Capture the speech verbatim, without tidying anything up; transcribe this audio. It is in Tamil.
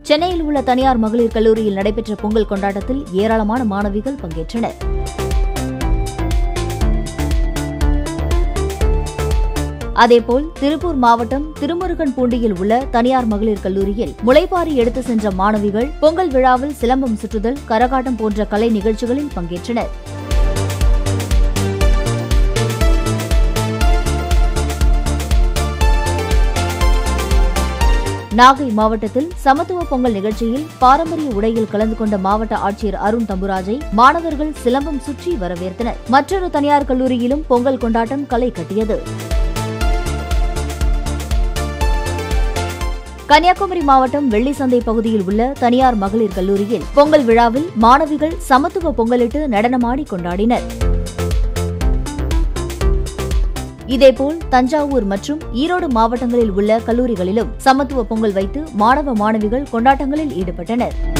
சென்னையில் உள்ள தனியார் மகளிர் கல்லூரியில் நடைபெற்ற பொங்கல் கொண்டாட்டத்தில் ஏராளமான மாணவிகள் பங்கேற்றனர். அதேபோல் திருப்பூர் மாவட்டம் திருமுருகன்பூண்டியில் உள்ள தனியார் மகளிர் கல்லூரியில் முளைப்பாரி எடுத்து சென்ற மாணவிகள் பொங்கல் விழாவில் சிலம்பம் சுற்றுதல், கரகாட்டம் போன்ற கலை நிகழ்ச்சிகளில் பங்கேற்றனர். நாகை மாவட்டத்தில் சமத்துவ பொங்கல் நிகழ்ச்சியில் பாரம்பரிய உடையில் கலந்து கொண்ட மாவட்ட ஆட்சியர் அருண் தம்புராஜை மாணவர்கள் சிலம்பம் சுற்றி வரவேற்றனர். மற்றொரு தனியார் கல்லூரியிலும் பொங்கல் கொண்டாட்டம் களை கட்டியது. கன்னியாகுமரி மாவட்டம் வெள்ளிசந்தை பகுதியில் உள்ள தனியார் மகளிர் கல்லூரியில் பொங்கல் விழாவில் மாணவிகள் சமத்துவ பொங்கலிட்டு நடனமாடி கொண்டாடினர். இதேபோல் தஞ்சாவூர் மற்றும் ஈரோடு மாவட்டங்களில் உள்ள கல்லூரிகளிலும் சமத்துவ பொங்கல் வைத்து மாணவ மாணவிகள் கொண்டாட்டங்களில் ஈடுபட்டனர்.